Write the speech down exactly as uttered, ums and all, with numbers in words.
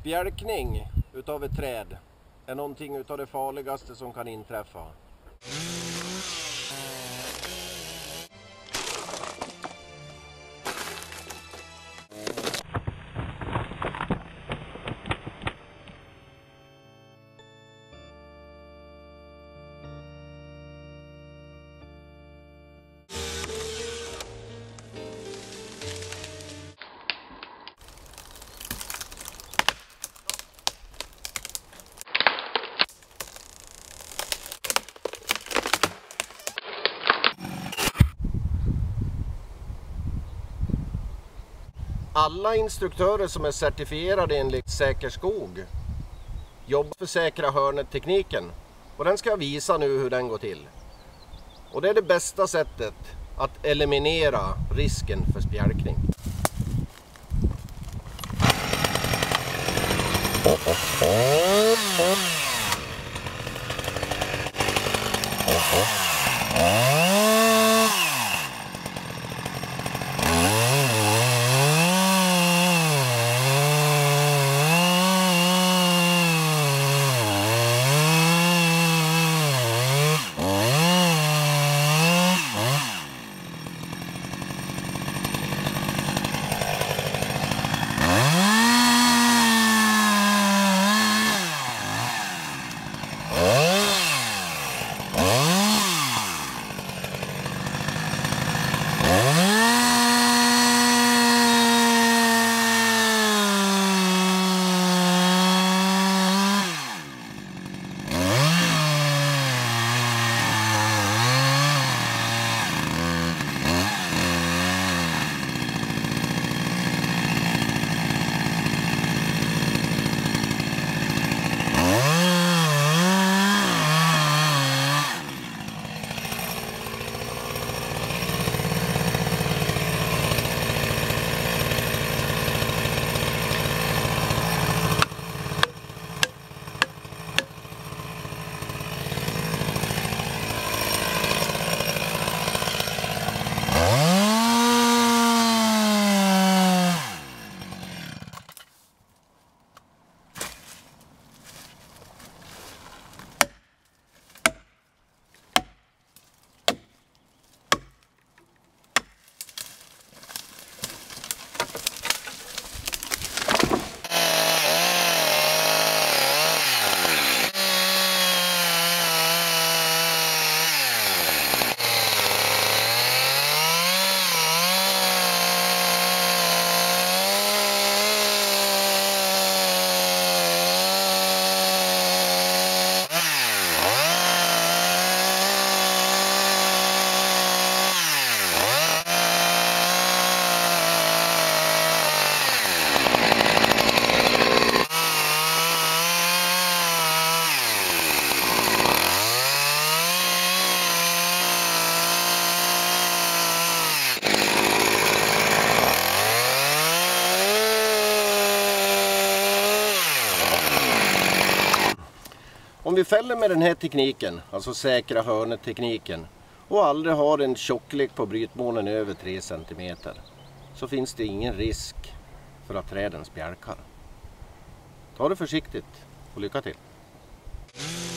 Spjälkning utav ett träd är någonting utav det farligaste som kan inträffa. Alla instruktörer som är certifierade enligt Säker Skog jobbar för Säkra Hörnet-tekniken, och den ska jag visa nu hur den går till. Och det är det bästa sättet att eliminera risken för spjälkning. Om vi fäller med den här tekniken, alltså Säkra Hörnet-tekniken, och aldrig har en tjocklek på brytmånen över tre centimeter, så finns det ingen risk för att träden spjälkar. Ta det försiktigt och lycka till!